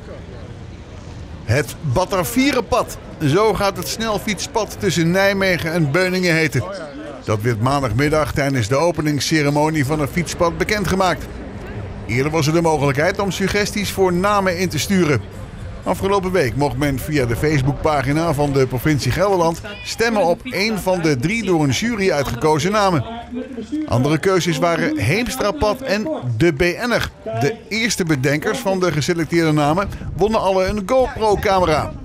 Het Batavierenpad. Zo gaat het snelfietspad tussen Nijmegen en Beuningen heten. Dat werd maandagmiddag tijdens de openingsceremonie van het fietspad bekendgemaakt. Eerder was er de mogelijkheid om suggesties voor namen in te sturen. Afgelopen week mocht men via de Facebookpagina van de provincie Gelderland stemmen op een van de 3 door een jury uitgekozen namen. Andere keuzes waren Heemstrapad en De BN'er. De eerste bedenkers van de geselecteerde namen wonnen alle een GoPro-camera.